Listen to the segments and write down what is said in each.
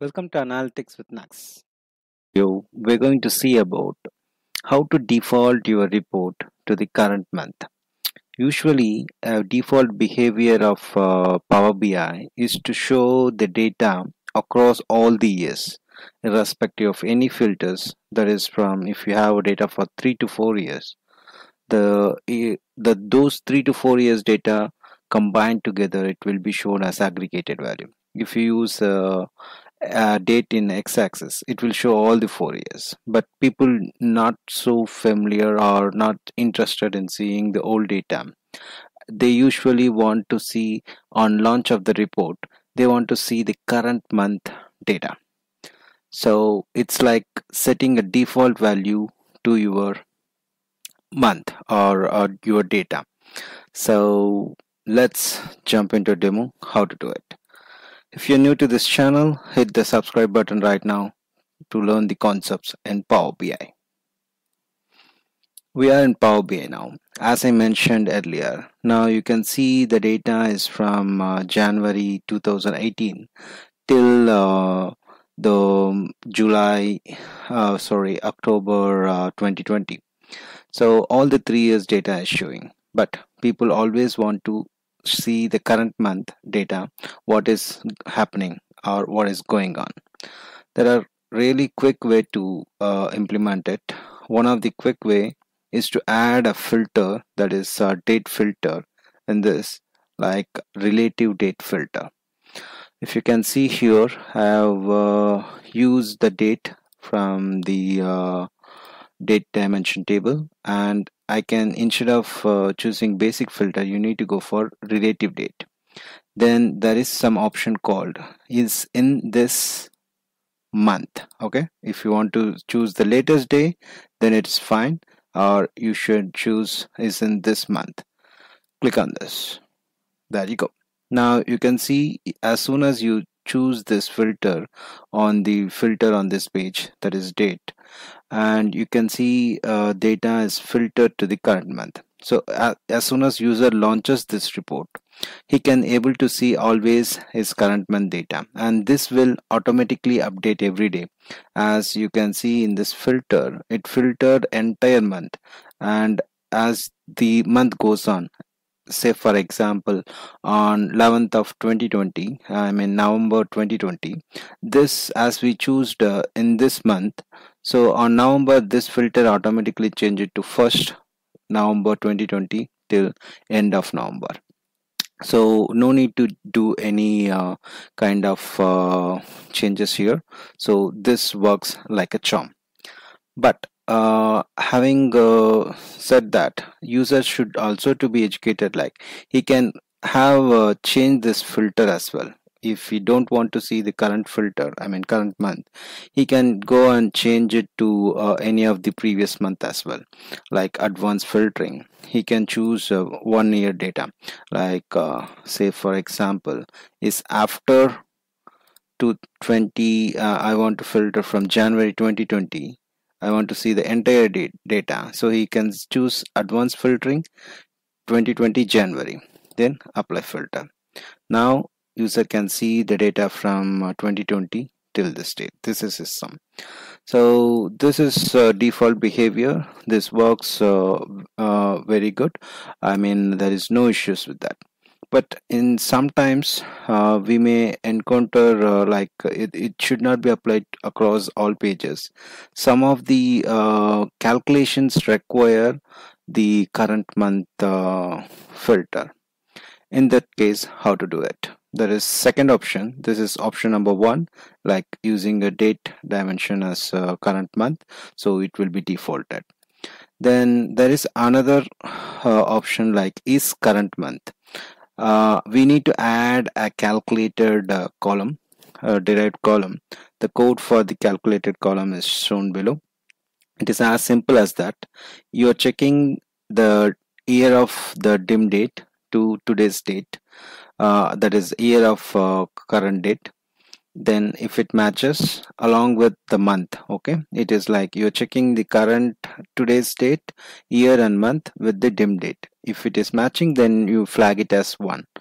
Welcome to Analytics with Nags. We're going to see about how to default your report to the current month. Usually, a default behavior of Power BI is to show the data across all the years, irrespective of any filters. That is, from if you have data for 3 to 4 years, those 3 to 4 years data combined together, it will be shown as aggregated value. If you use date in x-axis, it will show all the 4 years, but people not so familiar or not interested in seeing the old data. They usually want to see, on launch of the report, they want to see the current month data. So it's like setting a default value to your month or your data. So let's jump into a demo how to do it. If you're new to this channel, hit the subscribe button right now to learn the concepts in Power BI. We are in Power BI now. As I mentioned earlier, now you can see the data is from January 2018 till the October 2020. So all the 3 years data is showing, but people always want to see the current month data, what is happening or what is going on. There are really quick way to implement it. One of the quick way is to add a filter, that is a date filter in this, like relative date filter. If you can see here, I have used the date from the date dimension table, and I can, instead of choosing basic filter, you need to go for relative date. Then there is some option called is in this month. Okay, if you want to choose the latest day, then it's fine, or you should choose is in this month. Click on this. There you go. Now you can see, as soon as you choose this filter on this page, that is date, and you can see data is filtered to the current month. So as soon as user launches this report, he can able to see always his current month data, and this will automatically update every day. As you can see in this filter, it filtered entire month, and as the month goes on, say for example on 11th of 2020, I mean November 2020, this, as we choose in this month, so on November this filter automatically change it to 1st November 2020 till end of November. So no need to do any kind of changes here. So this works like a charm. But having said that, users should also to be educated, like he can have changed this filter as well. If he don't want to see the current filter, I mean current month, he can go and change it to any of the previous month as well. Like advanced filtering, he can choose 1 year data, like say for example is after 220. I want to filter from January 2020. I want to see the entire data, so he can choose advanced filtering 2020 January, then apply filter. Now user can see the data from 2020 till this date. This is his sum. So this is default behavior. This works very good. I mean, there is no issues with that. But in sometimes we may encounter like it should not be applied across all pages. Some of the calculations require the current month filter. In that case, how to do it? There is second option. This is option number 1, like using a date dimension as current month, so it will be defaulted. Then there is another option, like is current month. We need to add a calculated column, derived column. The code for the calculated column is shown below. It is as simple as that. You are checking the year of the dim date to today's date, that is year of current date. Then if it matches along with the month, okay, it is like you're checking the current today's date, year and month with the dim date. If it is matching, then you flag it as 1.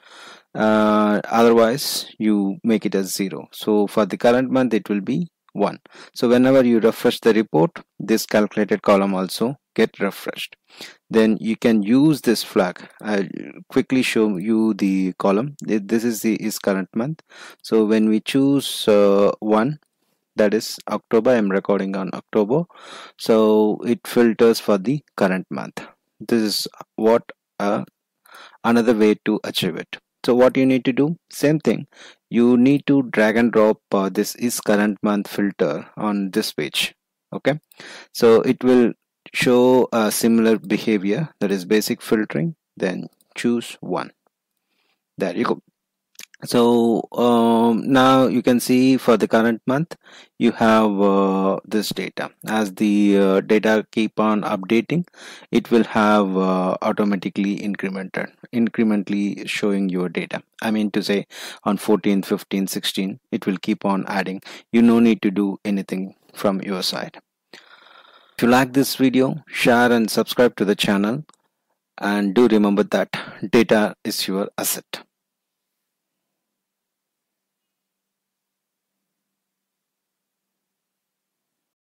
Otherwise you make it as 0. So for the current month it will be 1. So whenever you refresh the report, this calculated column also get refreshed. Then you can use this flag. I'll quickly show you the column. This is the is current month. So when we choose 1, that is October, I'm recording on October, so it filters for the current month. This is what another way to achieve it. So what you need to do, same thing, you need to drag and drop this is current month filter on this page. Okay, so it will show a similar behavior, that is basic filtering, then choose 1. There you go. So now you can see for the current month you have this data. As the data keep on updating, it will have automatically incrementally showing your data. I mean to say, on 14, 15, 16 it will keep on adding. You no need to do anything from your side. If you like this video, share and subscribe to the channel, and do remember that data is your asset.